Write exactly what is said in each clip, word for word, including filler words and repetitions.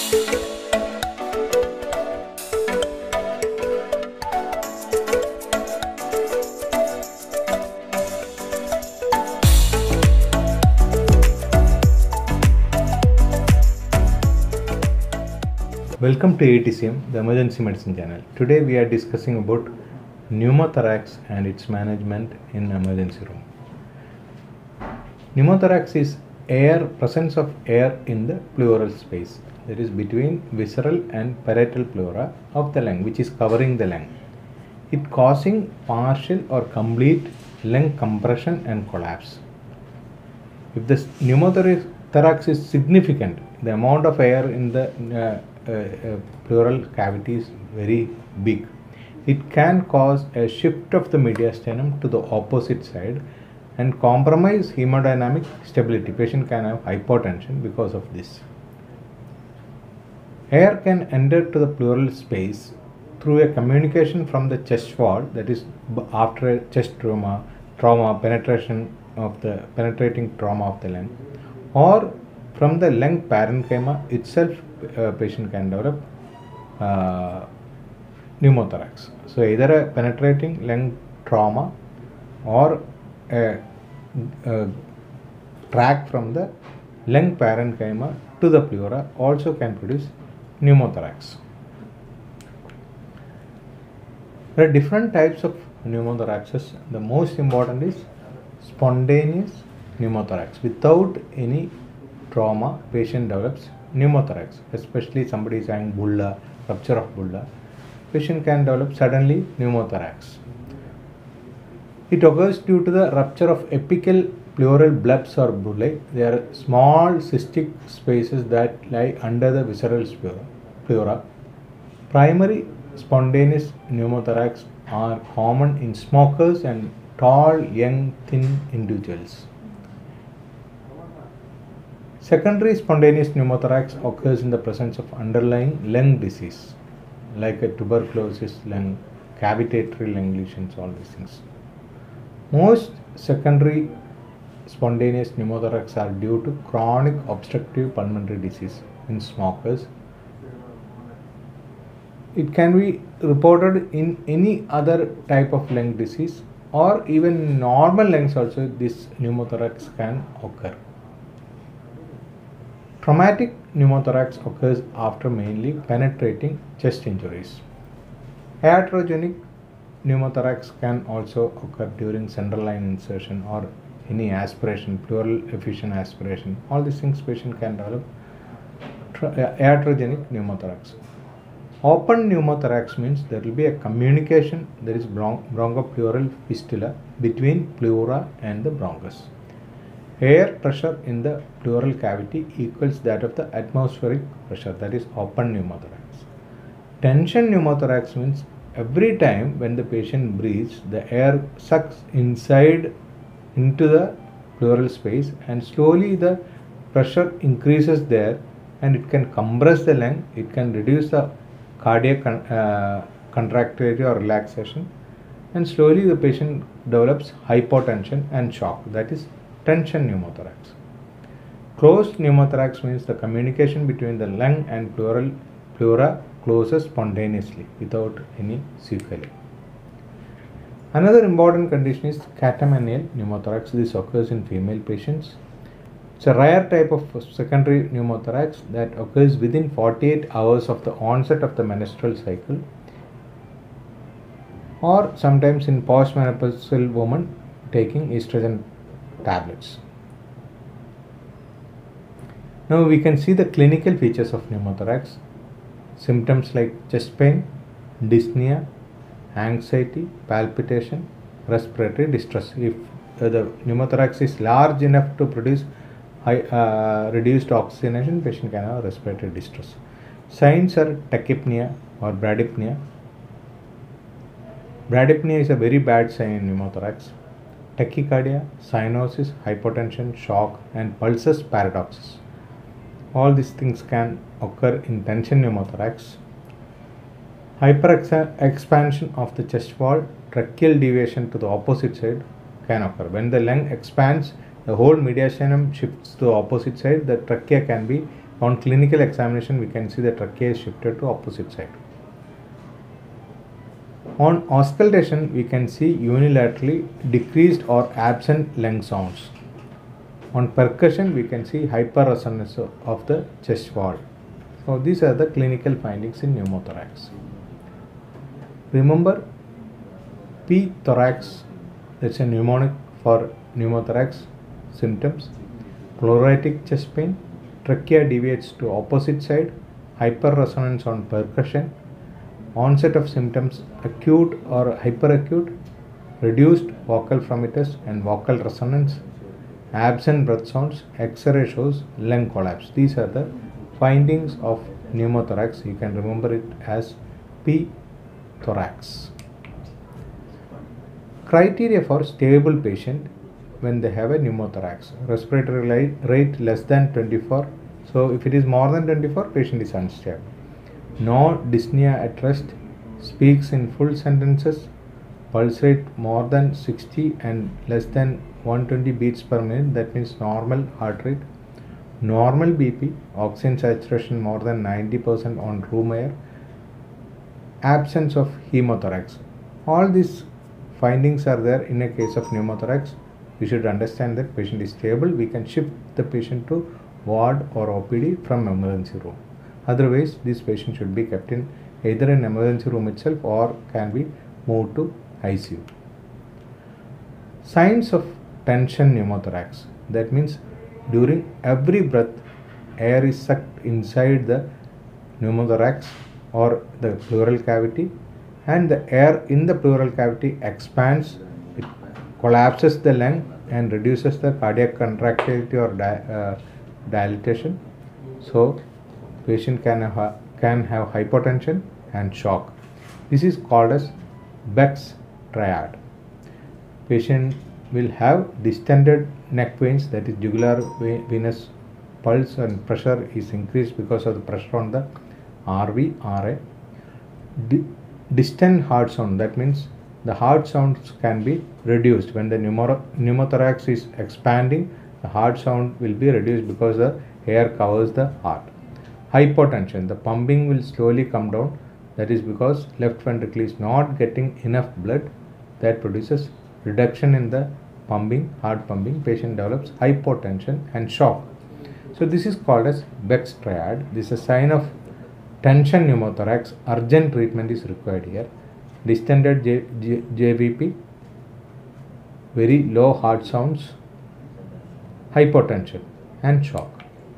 Welcome to A T C M, the Emergency Medicine channel. Today we are discussing about pneumothorax and its management in emergency room. Pneumothorax is air presence of air in the pleural space, that is between visceral and parietal pleura of the lung, which is covering the lung. It causing partial or complete lung compression and collapse. If the pneumothorax is significant, the amount of air in the uh, uh, uh, pleural cavity is very big. It can cause a shift of the mediastinum to the opposite side and compromise hemodynamic stability. Patient can have hypotension because of this. Air can enter to the pleural space through a communication from the chest wall, that is after a chest trauma, trauma penetration of the penetrating trauma of the lung, or from the lung parenchyma itself. Uh, patient can develop uh, pneumothorax. So either a penetrating lung trauma or a, a tract from the lung parenchyma to the pleura also can produce pneumothorax. There are different types of pneumothoraxes. The most important is spontaneous pneumothorax. Without any trauma, patient develops pneumothorax, especially somebody is having bulla, rupture of bulla. Patient can develop suddenly pneumothorax. It occurs due to the rupture of apical pleural bulbs or bullae. They are small cystic spaces that lie under the visceral pleura. Primary spontaneous pneumothorax are common in smokers and tall, young, thin individuals. Secondary spontaneous pneumothorax occurs in the presence of underlying lung disease like a tuberculosis lung, cavitatory lung lesions, all these things. Most secondary spontaneous pneumothorax are due to chronic obstructive pulmonary disease in smokers. It can be reported in any other type of lung disease, or even in normal lungs also this pneumothorax can occur. Traumatic pneumothorax occurs after mainly penetrating chest injuries. Iatrogenic pneumothorax can also occur during central line insertion or any aspiration, pleural effusion aspiration. All these things patient can develop iatrogenic pneumothorax. Open pneumothorax means there will be a communication, there is bron bronchopleural fistula between pleura and the bronchus. Air pressure in the pleural cavity equals that of the atmospheric pressure, that is open pneumothorax. Tension pneumothorax means every time when the patient breathes, the air sucks inside into the pleural space and slowly the pressure increases there and it can compress the lung, it can reduce the cardiac con uh, contractility or relaxation, and slowly the patient develops hypotension and shock, that is tension pneumothorax. Closed pneumothorax means the communication between the lung and pleural pleura closes spontaneously without any sequelae. Another important condition is catamenial pneumothorax. This occurs in female patients. It's a rare type of secondary pneumothorax that occurs within forty-eight hours of the onset of the menstrual cycle, or sometimes in postmenopausal women taking estrogen tablets. Now we can see the clinical features of pneumothorax. Symptoms like chest pain, dyspnea, anxiety, palpitation, respiratory distress. If uh, the pneumothorax is large enough to produce high, uh, reduced oxygenation, patient can have respiratory distress. Signs are tachypnea or bradypnea. Bradypnea is a very bad sign in pneumothorax. Tachycardia, cyanosis, hypotension, shock, and pulsus paradoxus. All these things can occur in tension pneumothorax. Hyperexpansion of the chest wall, tracheal deviation to the opposite side can occur. When the lung expands, the whole mediastinum shifts to the opposite side, the trachea can be On clinical examination, we can see the trachea is shifted to opposite side. On auscultation, we can see unilaterally decreased or absent lung sounds. On percussion, we can see hyperresonance of the chest wall. So these are the clinical findings in pneumothorax. Remember, P thorax, that's a mnemonic for pneumothorax symptoms. Pleuritic chest pain, trachea deviates to opposite side, hyperresonance on percussion, onset of symptoms acute or hyperacute, reduced vocal fremitus and vocal resonance, absent breath sounds, X-ray shows lung collapse. These are the findings of pneumothorax. You can remember it as P thorax. Criteria for stable patient when they have a pneumothorax: respiratory rate less than twenty-four. So if it is more than twenty-four, patient is unstable. No dyspnea at rest, speaks in full sentences, pulse rate more than sixty and less than one hundred twenty beats per minute, that means normal heart rate. Normal B P, oxygen saturation more than ninety percent on room air, absence of hemothorax. All these findings are there in a case of pneumothorax. We should understand that patient is stable. We can shift the patient to ward or O P D from emergency room. Otherwise, this patient should be kept in either in emergency room itself or can be moved to I C U. Signs of tension pneumothorax. That means during every breath, air is sucked inside the pneumothorax or the pleural cavity, and the air in the pleural cavity expands, it collapses the lung and reduces the cardiac contractility or di uh, dilatation. So patient can have, can have hypotension and shock. This is called as Beck's triad. Patient will have distended neck veins, that is jugular venous pulse and pressure is increased because of the pressure on the R V, R A. Di distant heart sound, that means the heart sounds can be reduced. When the pneumothorax is expanding, the heart sound will be reduced because the air covers the heart. Hypotension, the pumping will slowly come down, that is because left ventricle is not getting enough blood, that produces reduction in the pumping, heart pumping. Patient develops hypotension and shock. So this is called as Beck's triad. This is a sign of tension pneumothorax. Urgent treatment is required here. Distended J, J, JVP, very low heart sounds, hypotension and shock.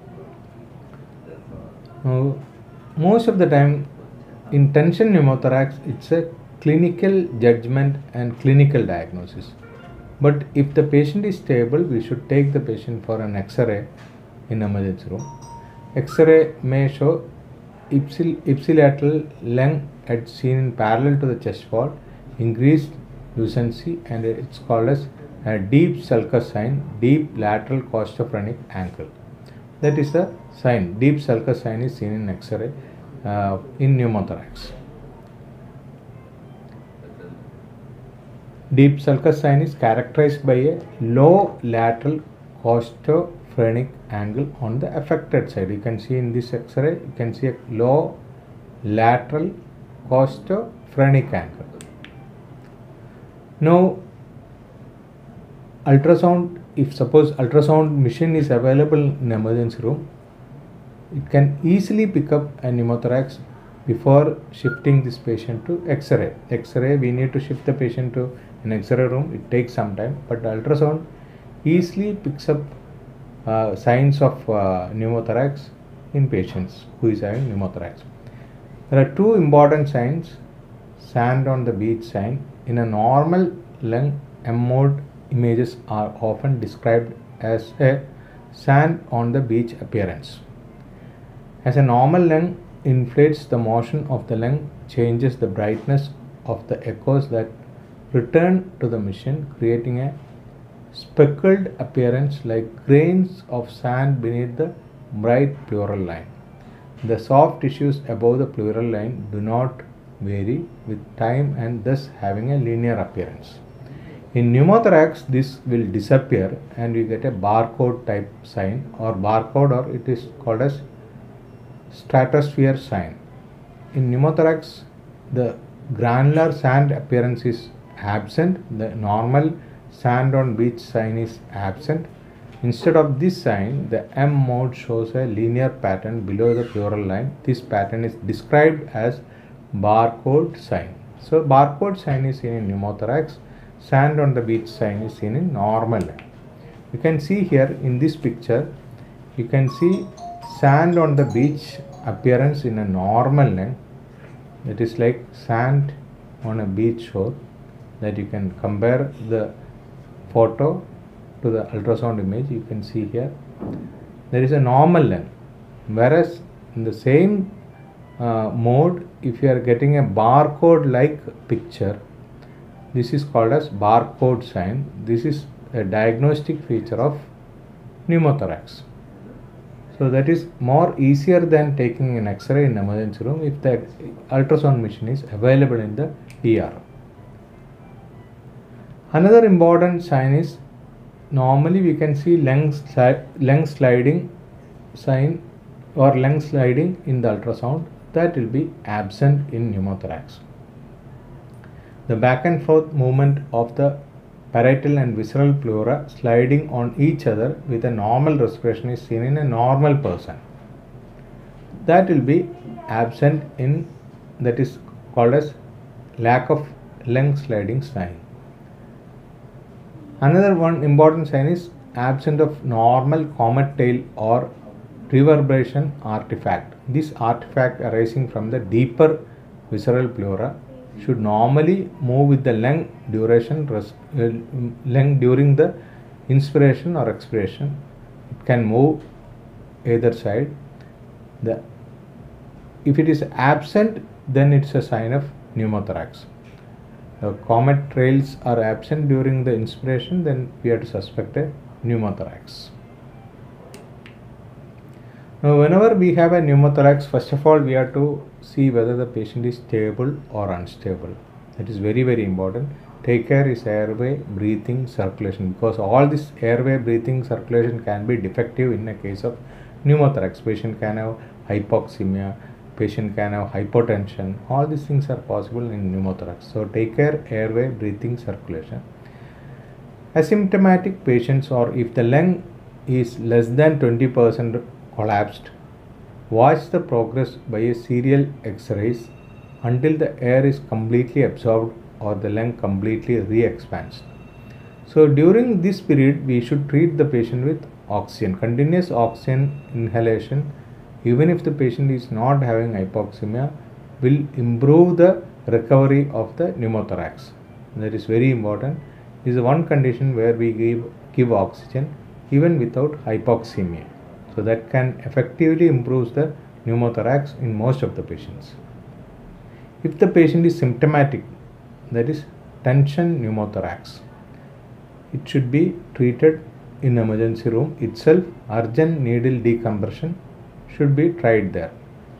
Now, most of the time in tension pneumothorax, it's a clinical judgment and clinical diagnosis. But if the patient is stable, we should take the patient for an X-ray in emergency room. X-ray may show ipsil, ipsilateral lung at seen in parallel to the chest wall, increased lucency, and it's called as a deep sulcus sign, deep lateral costophrenic angle. That is the sign. Deep sulcus sign is seen in X-ray uh, in pneumothorax. Deep sulcus sign is characterized by a low lateral costophrenic angle on the affected side. You can see in this X-ray, you can see a low lateral costophrenic angle. Now, ultrasound, if suppose ultrasound machine is available in emergency room, it can easily pick up a pneumothorax before shifting this patient to X-ray. X-ray, we need to shift the patient to an X-ray room. It takes some time, but ultrasound easily picks up uh, signs of uh, pneumothorax in patients who is having pneumothorax. There are two important signs: sand on the beach sign. In a normal lung, M mode images are often described as a sand on the beach appearance. As a normal lung inflates, the motion of the lung changes the brightness of the echoes that return to the machine, creating a speckled appearance like grains of sand beneath the bright pleural line. The soft tissues above the pleural line do not vary with time and thus having a linear appearance. In pneumothorax, this will disappear and we get a barcode type sign or barcode, or it is called as stratosphere sign. In pneumothorax, the granular sand appearance is absent. The normal sand on beach sign is absent. Instead of this sign, the M mode shows a linear pattern below the pleural line. This pattern is described as barcode sign. So, barcode sign is seen in pneumothorax. Sand on the beach sign is seen in normal line. You can see here in this picture, you can see sand on the beach appearance in a normal line. It is like sand on a beach shore, that you can compare the photo to the ultrasound image. You can see here there is a normal line, whereas in the same uh, mode, if you are getting a barcode like picture, this is called as barcode sign. This is a diagnostic feature of pneumothorax. So that is more easier than taking an X-ray in emergency room if the ultrasound machine is available in the E R. Another important sign is, normally we can see lung, sli lung sliding sign or lung sliding in the ultrasound. That will be absent in pneumothorax. The back and forth movement of the parietal and visceral pleura sliding on each other with a normal respiration is seen in a normal person. That will be absent in, that is called as lack of lung sliding sign. Another one important sign is absence of normal comet tail or reverberation artifact. This artifact arising from the deeper visceral pleura should normally move with the lung duration, uh, lung during the inspiration or expiration. It can move either side. The, if it is absent, then it's a sign of pneumothorax. The comet trails are absent during the inspiration, then we have to suspect a pneumothorax. Now, whenever we have a pneumothorax, first of all, we have to see whether the patient is stable or unstable. That is very, very important. Take care is airway, breathing, circulation, because all this airway, breathing, circulation can be defective in a case of pneumothorax. Patient can have hypoxemia, patient can have hypotension. All these things are possible in pneumothorax. So, take care, airway, breathing, circulation. Asymptomatic patients, or if the lung is less than twenty percent collapsed, watch the progress by a serial X-rays until the air is completely absorbed or the lung completely re-expands. So during this period, we should treat the patient with oxygen, continuous oxygen inhalation, even if the patient is not having hypoxemia, will improve the recovery of the pneumothorax. That is very important. This is one condition where we give, give oxygen even without hypoxemia. So that can effectively improve the pneumothorax in most of the patients. If the patient is symptomatic, that is tension pneumothorax, it should be treated in emergency room itself. Urgent needle decompression should be tried there.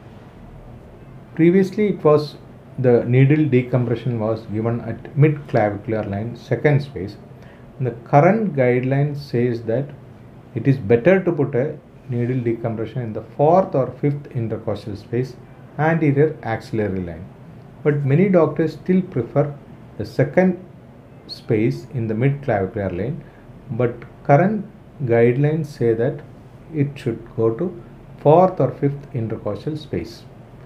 Previously, it was the needle decompression was given at mid-clavicular line, second space. And the current guideline says that it is better to put a needle decompression in the fourth or fifth intercostal space, anterior axillary line. But many doctors still prefer the second space in the mid-clavicular line. But current guidelines say that it should go to fourth or fifth intercostal space.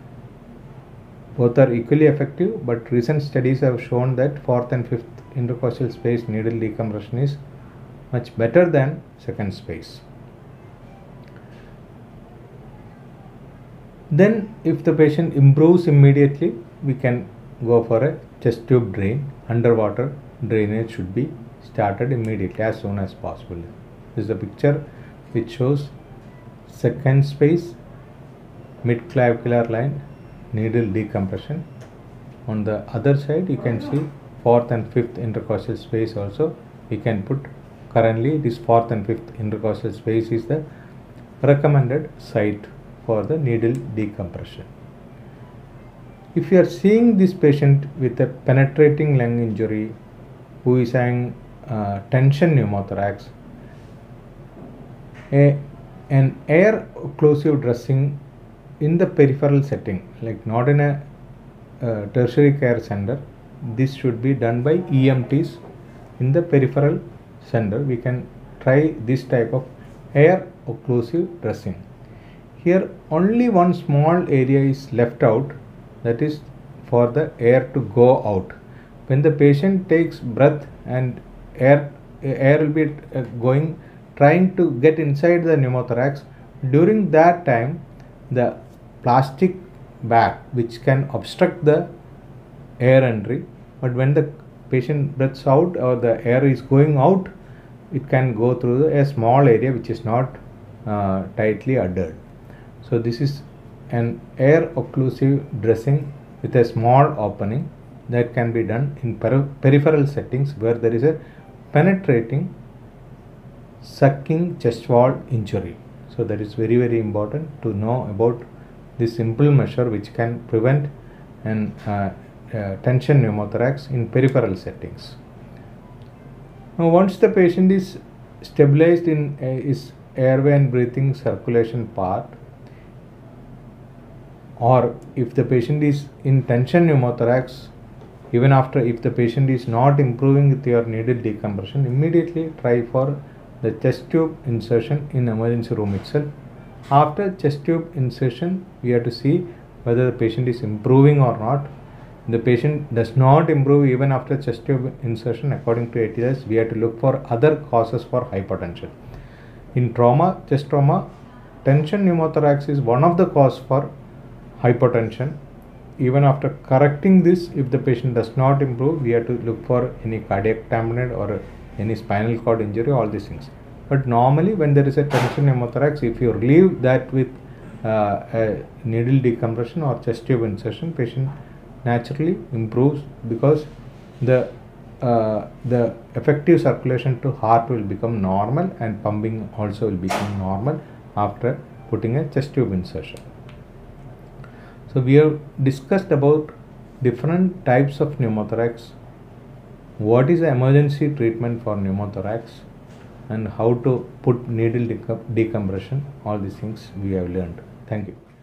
Both are equally effective, but recent studies have shown that fourth and fifth intercostal space needle decompression is much better than second space. Then if the patient improves immediately, we can go for a chest tube drain. Underwater drainage should be started immediately, as soon as possible. This is a picture which shows second space, mid-clavicular line, needle decompression. On the other side, you can see fourth and fifth intercostal space also. We can put, currently this fourth and fifth intercostal space is the recommended site for the needle decompression. If you are seeing this patient with a penetrating lung injury who is having uh, tension pneumothorax, a, an air occlusive dressing in the peripheral setting, like not in a uh, tertiary care center, this should be done by E M Ts in the peripheral center. We can try this type of air occlusive dressing. Here only one small area is left out, that is for the air to go out. When the patient takes breath and air air will be uh, going trying to get inside the pneumothorax, during that time the plastic bag which can obstruct the air entry, but when the patient breathes out or the air is going out, it can go through a small area which is not uh, tightly adhered. So this is an air occlusive dressing with a small opening that can be done in peri peripheral settings where there is a penetrating sucking chest wall injury. So that is very very important to know about this simple measure which can prevent an uh, uh, tension pneumothorax in peripheral settings. Now once the patient is stabilized in uh, his airway and breathing circulation part, or if the patient is in tension pneumothorax, even after if the patient is not improving with your needle decompression, immediately try for the chest tube insertion in emergency room itself. After chest tube insertion, we have to see whether the patient is improving or not. The patient does not improve even after chest tube insertion, according to A T S, we have to look for other causes for hypertension. In trauma, chest trauma, tension pneumothorax is one of the cause for hypertension. Even after correcting this, if the patient does not improve, we have to look for any cardiac tamponade or any spinal cord injury, all these things. But normally when there is a tension pneumothorax, if you relieve that with uh, a needle decompression or chest tube insertion, patient naturally improves, because the uh, the effective circulation to heart will become normal and pumping also will become normal after putting a chest tube insertion. So we have discussed about different types of pneumothorax, what is the emergency treatment for pneumothorax, and how to put needle decompression. All these things we have learned. Thank you.